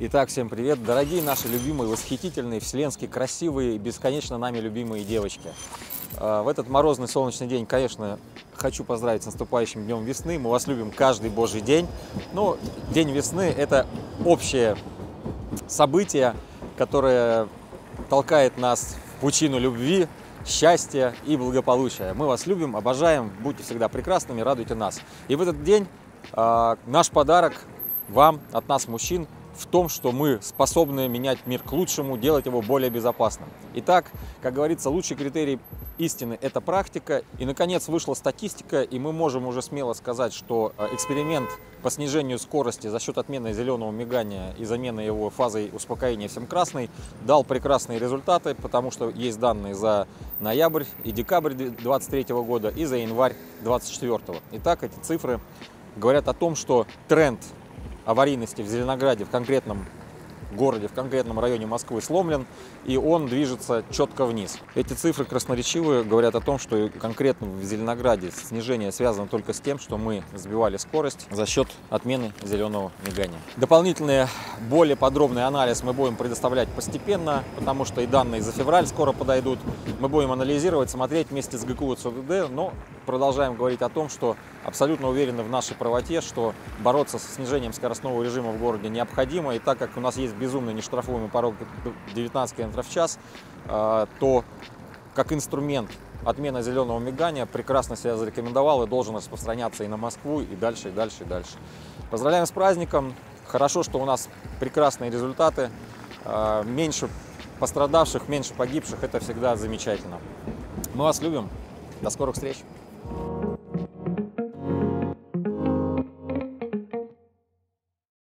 Итак, всем привет, дорогие наши любимые, восхитительные, вселенски красивые и бесконечно нами любимые девочки. В этот морозный солнечный день, конечно, хочу поздравить с наступающим днем весны. Мы вас любим каждый божий день. Но День весны – это общее событие, которое толкает нас в пучину любви, счастья и благополучия. Мы вас любим, обожаем, будьте всегда прекрасными, радуйте нас. И в этот день наш подарок вам от нас, мужчин, в том, что мы способны менять мир к лучшему, делать его более безопасным. Итак, как говорится, лучший критерий истины – это практика. И, наконец, вышла статистика, и мы можем уже смело сказать, что эксперимент по снижению скорости за счет отмены зеленого мигания и замены его фазой успокоения всем красной дал прекрасные результаты, потому что есть данные за ноябрь и декабрь 2023 года и за январь 2024. Итак, эти цифры говорят о том, что тренд аварийности в Зеленограде, в конкретном городе, в конкретном районе Москвы сломлен, и он движется четко вниз. Эти цифры красноречивые говорят о том, что конкретно в Зеленограде снижение связано только с тем, что мы сбивали скорость за счет отмены зеленого мигания. Дополнительный, более подробный анализ мы будем предоставлять постепенно, потому что и данные за февраль скоро подойдут. Мы будем анализировать, смотреть вместе с ГКУ ЦУДД, но продолжаем говорить о том, что абсолютно уверены в нашей правоте, что бороться с снижением скоростного режима в городе необходимо. И так как у нас есть безумно нештрафуемый порог 19 км в час, то как инструмент отмена зеленого мигания прекрасно себя зарекомендовал и должен распространяться и на Москву, и дальше, и дальше, и дальше. Поздравляем с праздником. Хорошо, что у нас прекрасные результаты. Меньше пострадавших, меньше погибших. Это всегда замечательно. Мы вас любим. До скорых встреч.